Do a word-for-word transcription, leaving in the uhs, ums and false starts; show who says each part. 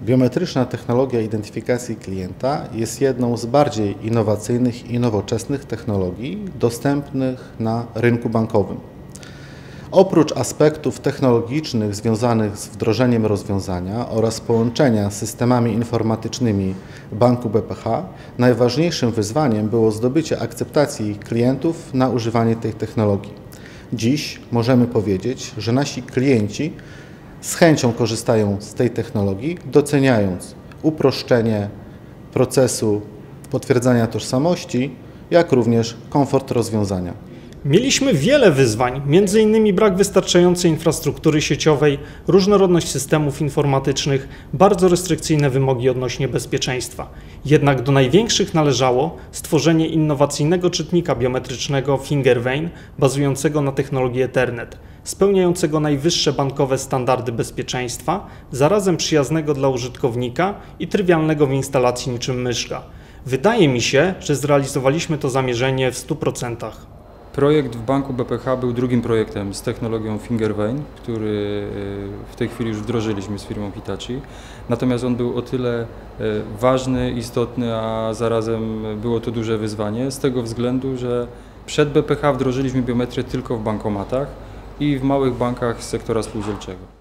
Speaker 1: Biometryczna technologia identyfikacji klienta jest jedną z bardziej innowacyjnych i nowoczesnych technologii dostępnych na rynku bankowym. Oprócz aspektów technologicznych związanych z wdrożeniem rozwiązania oraz połączenia z systemami informatycznymi Banku B P H, najważniejszym wyzwaniem było zdobycie akceptacji klientów na używanie tej technologii. Dziś możemy powiedzieć, że nasi klienci z chęcią korzystają z tej technologii, doceniając uproszczenie procesu potwierdzania tożsamości, jak również komfort rozwiązania.
Speaker 2: Mieliśmy wiele wyzwań, między innymi brak wystarczającej infrastruktury sieciowej, różnorodność systemów informatycznych, bardzo restrykcyjne wymogi odnośnie bezpieczeństwa. Jednak do największych należało stworzenie innowacyjnego czytnika biometrycznego Fingervein bazującego na technologii Ethernet, spełniającego najwyższe bankowe standardy bezpieczeństwa, zarazem przyjaznego dla użytkownika i trywialnego w instalacji niczym myszka. Wydaje mi się, że zrealizowaliśmy to zamierzenie w stu procentach.
Speaker 3: Projekt w Banku B P H był drugim projektem z technologią Fingervein, który w tej chwili już wdrożyliśmy z firmą Hitachi. Natomiast on był o tyle ważny, istotny, a zarazem było to duże wyzwanie z tego względu, że przed B P H wdrożyliśmy biometrię tylko w bankomatach i w małych bankach z sektora spółdzielczego.